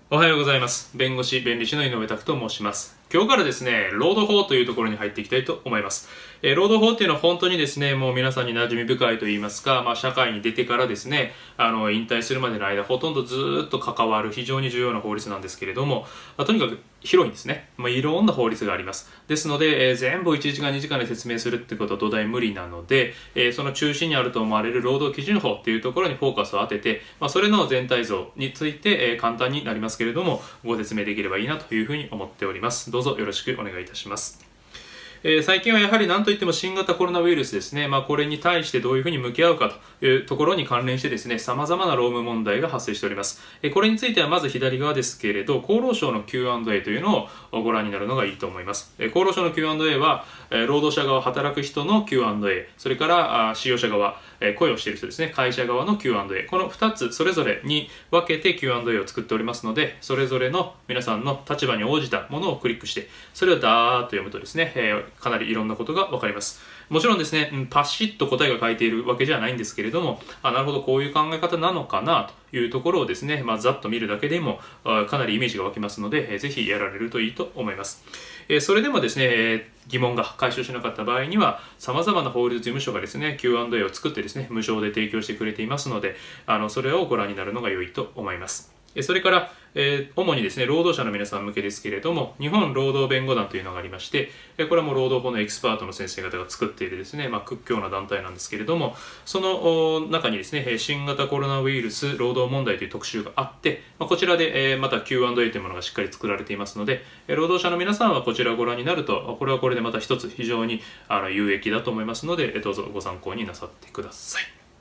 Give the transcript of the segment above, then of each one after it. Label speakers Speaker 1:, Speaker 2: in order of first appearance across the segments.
Speaker 1: おはようございます。弁護士、弁理士の井上拓と申します。今日からですね、労働法というところに入っていきたいと思います。労働法っていうのは本当にですね、もう皆さんに馴染み深いと言いますか、社会に出てからですね、引退するまでの間、ほとんどずっと関わる非常に重要な法律なんですけれども、とにかく広いんですね。いろんな法律があります。ですので、全部1時間2時間で説明するってことは土台無理なので、その中心にあると思われる労働基準法っていうところにフォーカスを当てて、それの全体像について、簡単になりますけれども、ご説明できればいいなというふうに思っております。どうぞよろしくお願いいたします。最近はやはり何といっても新型コロナウイルスですね、これに対してどういうふうに向き合うかというところに関連してですね、様々な労務問題が発生しております。これについてはまず左側ですけれど、厚労省の Q&A というのをご覧になるのがいいと思います。厚労省の Q&A は、労働者側、働く人の Q&A、それから使用者側、雇用している人ですね、会社側の Q&A、この2つそれぞれに分けて Q&A を作っておりますので、それぞれの皆さんの立場に応じたものをクリックして、それをダーッと読むとですね、かなりいろんなことが分かります。もちろんですね、パシッと答えが書いているわけじゃないんですけれども、なるほどこういう考え方なのかなというところをですね、ざっと見るだけでもかなりイメージが湧きますので、ぜひやられるといいと思います。それでもですね、疑問が解消しなかった場合には、様々な法律事務所がですね、Q&A を作ってですね、無償で提供してくれていますので、それをご覧になるのが良いと思います。それから、主にですね、労働者の皆さん向けですけれども、日本労働弁護団というのがありまして、これはもう労働法のエキスパートの先生方が作っているですね、屈強な団体なんですけれども、その中にですね、新型コロナウイルス労働問題という特集があって、こちらでまた Q&A というものがしっかり作られていますので、労働者の皆さんはこちらをご覧になると、これはこれでまた一つ非常に有益だと思いますので、どうぞご参考になさってください。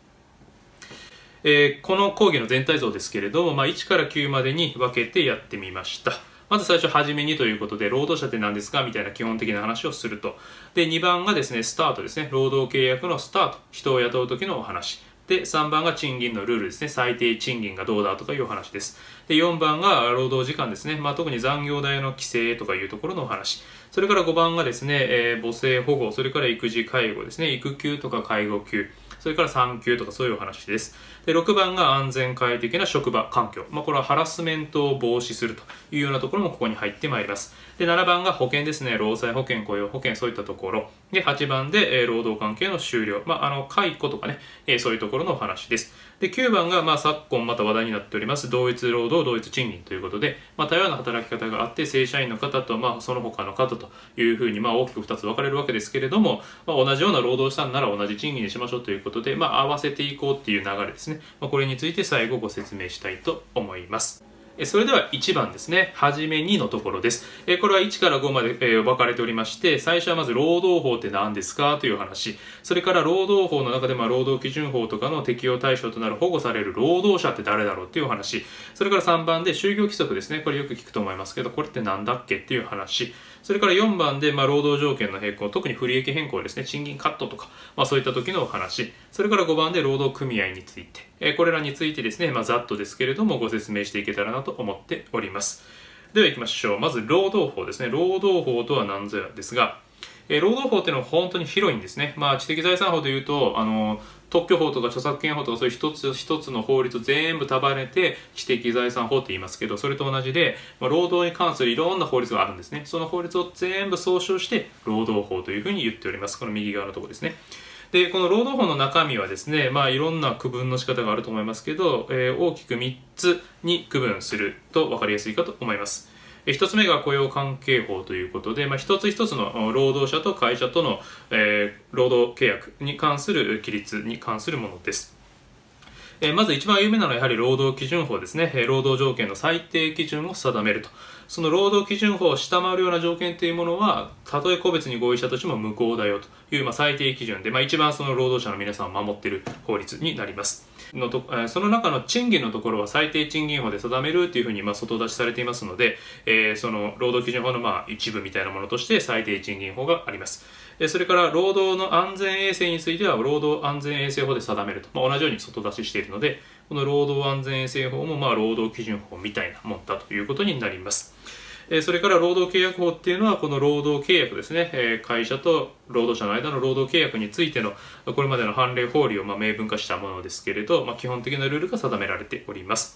Speaker 1: この講義の全体像ですけれども、1から9までに分けてやってみました。まず最初、はじめにということで、労働者って何ですかみたいな基本的な話をすると。で、2番がですね、スタートですね。労働契約のスタート。人を雇う時のお話。で、3番が賃金のルールですね。最低賃金がどうだとかいうお話です。で、4番が労働時間ですね。特に残業代の規制とかいうところのお話。それから5番がですね、母性保護、それから育児介護ですね。育休とか介護休。それから産休とかそういうお話です。で、6番が安全快適な職場環境。これはハラスメントを防止するというようなところもここに入ってまいります。で、7番が保険ですね。労災保険、雇用保険、そういったところ。で、8番で、労働関係の終了。解雇とかね、そういうところのお話です。で、9番が、昨今また話題になっております、同一労働、同一賃金ということで、多様な働き方があって、正社員の方と、その他の方というふうに、大きく2つ分かれるわけですけれども、同じような労働者なら同じ賃金にしましょうということで、合わせていこうっていう流れですね。これについて最後ご説明したいと思います。それでは1番ですね。はじめにのところです。これは1から5まで分かれておりまして、最初はまず労働法って何ですかという話。それから労働法の中で労働基準法とかの適用対象となる保護される労働者って誰だろうっていう話。それから3番で就業規則ですね。これよく聞くと思いますけど、これって何だっけっていう話。それから4番で労働条件の変更、特に不利益変更ですね。賃金カットとか、そういった時のお話。それから5番で労働組合について。これらについてですね、ざっとですけれどもご説明していけたらなと思っております。では行きましょう。まず労働法ですね。労働法とは何ぞやですが、労働法っていうのは本当に広いんですね。知的財産法でいうと、特許法とか著作権法とかそういう一つ一つの法律を全部束ねて知的財産法って言いますけど、それと同じで、労働に関するいろんな法律があるんですね。その法律を全部総称して労働法というふうに言っております。この右側のところですね。で、この労働法の中身はですね、いろんな区分の仕方があると思いますけど、大きく3つに区分すると分かりやすいかと思います。一つ目が雇用関係法ということで、一つ一つの労働者と会社との、労働契約に関する規律に関するものです。まず一番有名なのはやはり労働基準法ですね。労働条件の最低基準を定めると。その労働基準法を下回るような条件というものは、たとえ個別に合意したとしても無効だよという最低基準で、一番その労働者の皆さんを守っている法律になります。その中の賃金のところは最低賃金法で定めるというふうに外出しされていますので、その労働基準法の一部みたいなものとして最低賃金法があります。それから労働の安全衛生については労働安全衛生法で定めると、同じように外出ししているので、この労働安全衛生法も労働基準法みたいなもんだということになります。それから労働契約法っていうのはこの労働契約ですね、会社と労働者の間の労働契約についてのこれまでの判例法理を明文化したものですけれど、基本的なルールが定められております。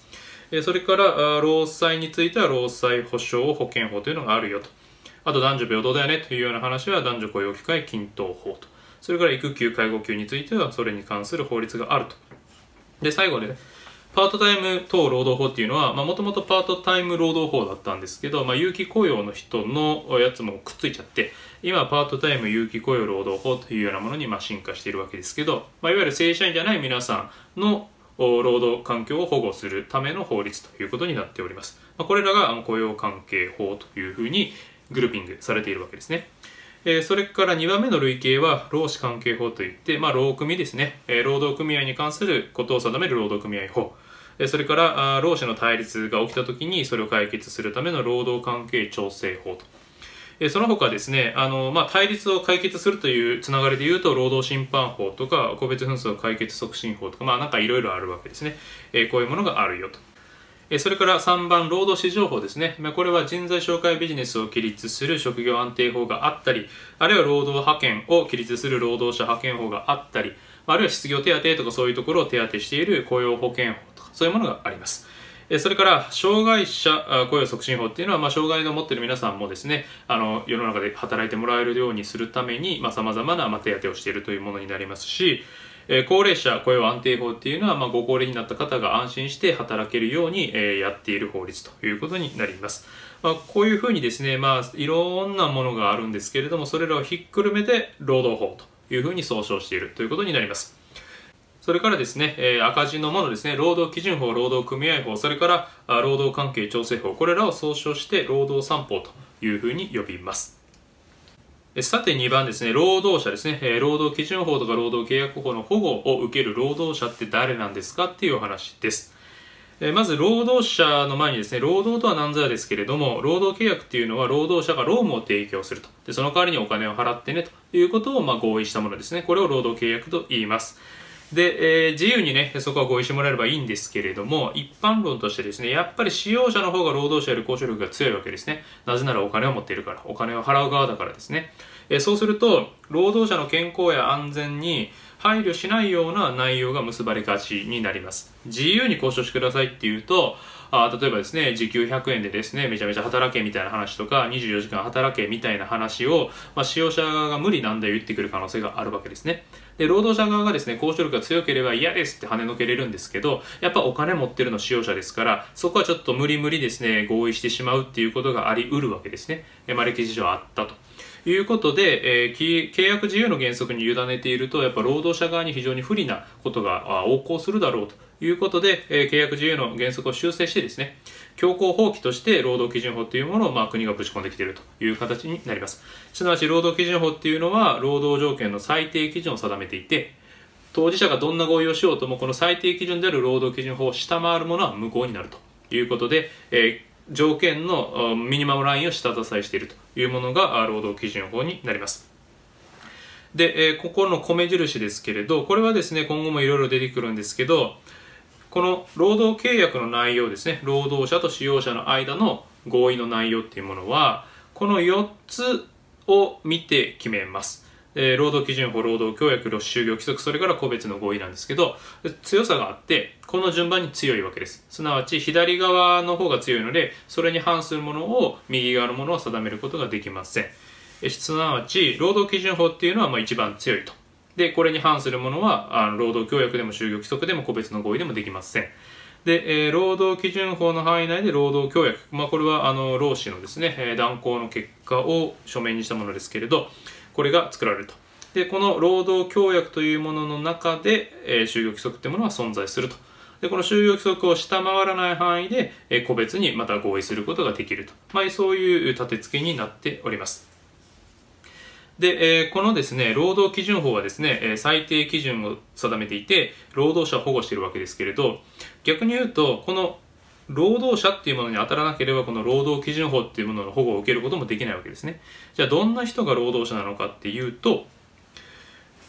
Speaker 1: それから労災については労災保障保険法というのがあるよと。あと男女平等だよねというような話は男女雇用機会均等法と。それから育休介護休についてはそれに関する法律があると。で最後でね、パートタイム等労働法っていうのはもともとパートタイム労働法だったんですけど、有期雇用の人のやつもくっついちゃって今パートタイム有期雇用労働法というようなものに進化しているわけですけど、いわゆる正社員じゃない皆さんの労働環境を保護するための法律ということになっております。これらが雇用関係法というふうにグルーピングされているわけですね。それから2番目の類型は労使関係法といって、労組ですね。労働組合に関することを定める労働組合法。それから労使の対立が起きたときにそれを解決するための労働関係調整法と。その他ですね、対立を解決するというつながりで言うと労働審判法とか個別紛争解決促進法とかなんかいろいろあるわけですね。こういうものがあるよと。それから3番、労働市場法ですね。これは人材紹介ビジネスを規律する職業安定法があったり、あるいは労働派遣を規律する労働者派遣法があったり、あるいは失業手当とかそういうところを手当している雇用保険法とかそういうものがあります。それから障害者雇用促進法っていうのは、障害の持っている皆さんもですね、世の中で働いてもらえるようにするためにさまざまな手当をしているというものになりますし、高齢者雇用安定法っていうのは、ご高齢になった方が安心して働けるようにやっている法律ということになります。こういうふうにですね、いろんなものがあるんですけれども、それらをひっくるめて労働法というふうに総称しているということになります。それからですね、赤字のものですね、労働基準法、労働組合法、それから労働関係調整法、これらを総称して労働三法というふうに呼びます。さて2番ですね、労働者ですね、労働基準法とか労働契約法の保護を受ける労働者って誰なんですかっていうお話です。まず労働者の前にですね、労働とは何ぞやですけれども、労働契約っていうのは労働者が労務を提供すると。で、その代わりにお金を払ってねということを合意したものですね。これを労働契約と言います。で、自由にね、そこは合意してもらえればいいんですけれども、一般論としてですね、やっぱり使用者の方が労働者より交渉力が強いわけですね。なぜならお金を持っているから、お金を払う側だからですね。そうすると、労働者の健康や安全に配慮しないような内容が結ばれがちになります。自由に交渉してくださいっていうと、例えばですね、時給100円でですね、めちゃめちゃ働けみたいな話とか、24時間働けみたいな話を、使用者側が無理なんだよ言ってくる可能性があるわけですね。で、労働者側がですね、交渉力が強ければ嫌ですって跳ねのけれるんですけど、やっぱお金持ってるの使用者ですから、そこはちょっと無理無理ですね、合意してしまうっていうことがあり得るわけですね。歴史上あったと。いうことで、契約自由の原則に委ねていると、やっぱ労働者側に非常に不利なことが横行するだろうということで、契約自由の原則を修正してですね、強行放棄として労働基準法というものを国がぶち込んできているという形になります。すなわち労働基準法っていうのは労働条件の最低基準を定めていて、当事者がどんな合意をしようともこの最低基準である労働基準法を下回るものは無効になるということで、条件のミニマムラインを下支えしているというものが労働基準法になります。で、ここの米印ですけれど、これはですね、今後もいろいろ出てくるんですけど、この労働契約の内容ですね、労働者と使用者の間の合意の内容っていうものは、この4つを見て決めます。労働基準法、労働協約、就業規則、それから個別の合意なんですけど、強さがあって、この順番に強いわけです。すなわち、左側の方が強いので、それに反するものを、右側のものは定めることができません。すなわち、労働基準法っていうのは一番強いと。で、これに反するものは、労働協約でも就業規則でも個別の合意でもできません。で、労働基準法の範囲内で労働協約、これは労使のですね、断交の結果を書面にしたものですけれど、これが作られると。で、この労働協約というものの中で、就業規則というものは存在すると。で、この就業規則を下回らない範囲で、個別にまた合意することができると。そういう立て付けになっております。で、このですね、労働基準法はですね、最低基準を定めていて、労働者を保護しているわけですけれど、逆に言うと、この労働者っていうものに当たらなければ、この労働基準法っていうものの保護を受けることもできないわけですね。じゃあ、どんな人が労働者なのかっていうと、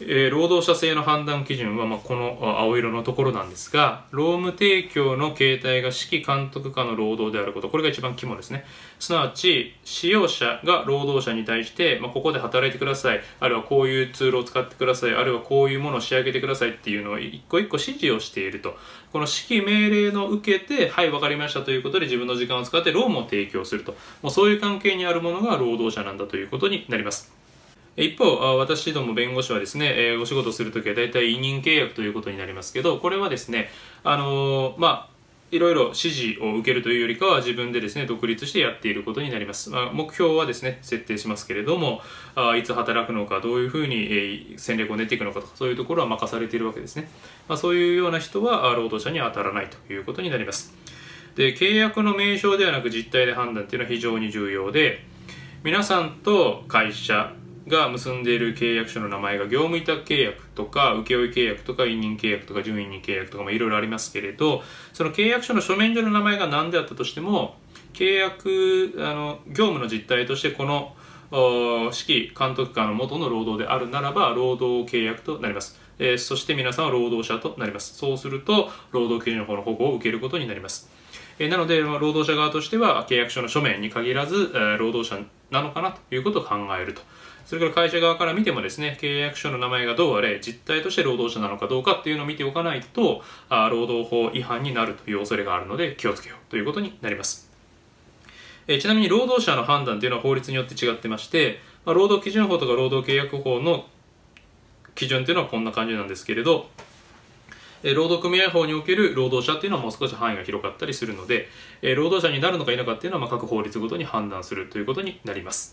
Speaker 1: 労働者性の判断基準は、この青色のところなんですが、労務提供の形態が指揮監督下の労働であること、これが一番肝ですね。すなわち使用者が労働者に対して、ここで働いてください、あるいはこういうツールを使ってください、あるいはこういうものを仕上げてくださいっていうのを一個一個指示をしていると。この指揮命令の受けて、はい、分かりましたということで自分の時間を使って労務を提供すると。もうそういう関係にあるものが労働者なんだということになります。一方、私ども弁護士はですね、お仕事するときは大体委任契約ということになりますけど、これはですね、いろいろ指示を受けるというよりかは自分でですね、独立してやっていることになります。目標はですね、設定しますけれども、いつ働くのか、どういうふうに戦略を練っていくのかとか、そういうところは任されているわけですね。そういうような人は労働者には当たらないということになります。で、契約の名称ではなく実態で判断というのは非常に重要で、皆さんと会社が結んでいる契約書の名前が業務委託契約とか請負契約とか委任契約とか準委任契約とかいろいろありますけれど、その契約書の書面上の名前が何であったとしても、契約業務の実態としてこの指揮監督下の元の労働であるならば労働契約となります。そして皆さんは労働者となります。そうすると労働基準法の保護を受けることになります。なので労働者側としては契約書の書面に限らず労働者なのかなということを考えると。それから会社側から見てもですね、契約書の名前がどうあれ実態として労働者なのかどうかっていうのを見ておかないと労働法違反になるという恐れがあるので気をつけようということになります。ちなみに労働者の判断というのは法律によって違ってまして、労働基準法とか労働契約法の基準というのはこんな感じなんですけれど、労働組合法における労働者っていうのはもう少し範囲が広かったりするので、労働者になるのか否かっていうのは各法律ごとに判断するということになります。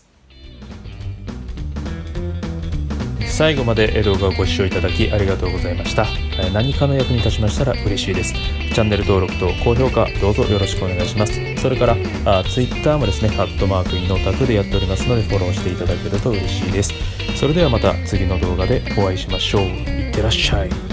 Speaker 2: 最後まで動画をご視聴いただきありがとうございました。何かの役に立ちましたら嬉しいです。チャンネル登録と高評価どうぞよろしくお願いします。それからTwitter もですね、イノタクでやっておりますのでフォローしていただけると嬉しいです。それではまた次の動画でお会いしましょう。いってらっしゃい。